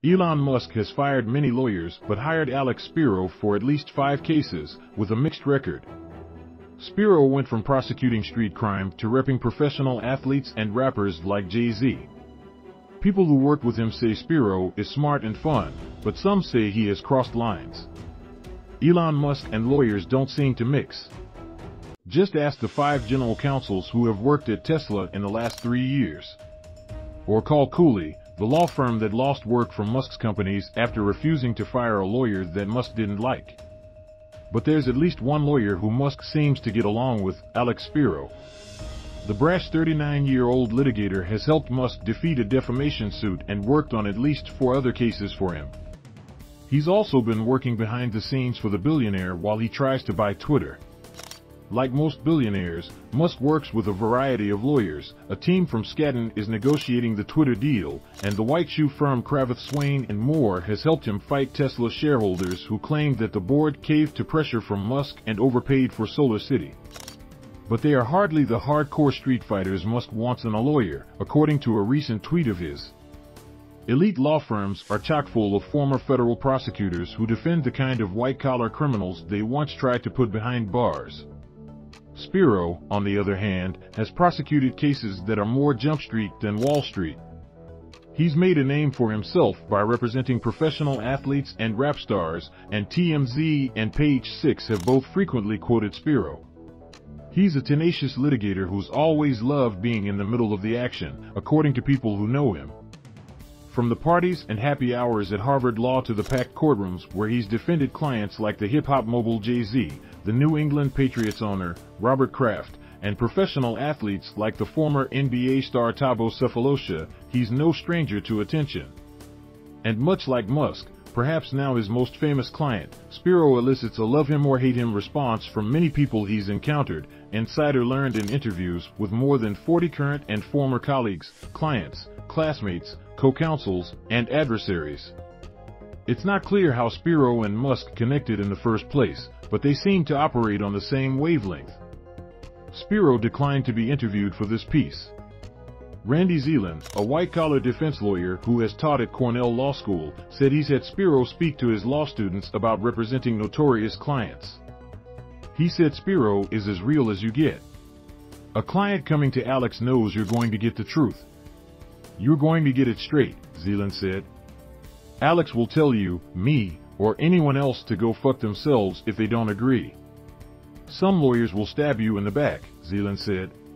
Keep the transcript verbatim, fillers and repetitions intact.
Elon Musk has fired many lawyers but hired Alex Spiro for at least five cases, with a mixed record. Spiro went from prosecuting street crime to repping professional athletes and rappers like Jay-Z. People who work with him say Spiro is smart and fun, but some say he has crossed lines. Elon Musk and lawyers don't seem to mix. Just ask the five general counsels who have worked at Tesla in the last three years. Or call Cooley, the law firm that lost work from Musk's companies after refusing to fire a lawyer that Musk didn't like. But there's at least one lawyer who Musk seems to get along with, Alex Spiro. The brash thirty-nine-year-old litigator has helped Musk defeat a defamation suit and worked on at least four other cases for him. He's also been working behind the scenes for the billionaire while he tries to buy Twitter. Like most billionaires, Musk works with a variety of lawyers. A team from Skadden is negotiating the Twitter deal, and the white shoe firm Kravitz Swaine and Moore has helped him fight Tesla shareholders who claimed that the board caved to pressure from Musk and overpaid for Solar City. But they are hardly the hardcore street fighters Musk wants in a lawyer, according to a recent tweet of his. Elite law firms are chock full of former federal prosecutors who defend the kind of white-collar criminals they once tried to put behind bars. Spiro, on the other hand, has prosecuted cases that are more Jump Street than Wall Street. He's made a name for himself by representing professional athletes and rap stars, and T M Z and Page Six have both frequently quoted Spiro. He's a tenacious litigator who's always loved being in the middle of the action, according to people who know him. From the parties and happy hours at Harvard Law to the packed courtrooms where he's defended clients like the hip-hop mogul Jay-Z, the New England Patriots owner, Robert Kraft, and professional athletes like the former N B A star Thabo Sefolosha, he's no stranger to attention. And much like Musk, perhaps now his most famous client, Spiro elicits a love him or hate him response from many people he's encountered, Insider learned in interviews with more than forty current and former colleagues, clients, classmates, co-counsels, and adversaries. It's not clear how Spiro and Musk connected in the first place, but they seem to operate on the same wavelength. Spiro declined to be interviewed for this piece. Randy Zeeland, a white-collar defense lawyer who has taught at Cornell Law School, said he's had Spiro speak to his law students about representing notorious clients. He said Spiro is as real as you get. A client coming to Alex knows you're going to get the truth. You're going to get it straight, Zeeland said. Alex will tell you, me, or anyone else to go fuck themselves if they don't agree. Some lawyers will stab you in the back, Zeeland said.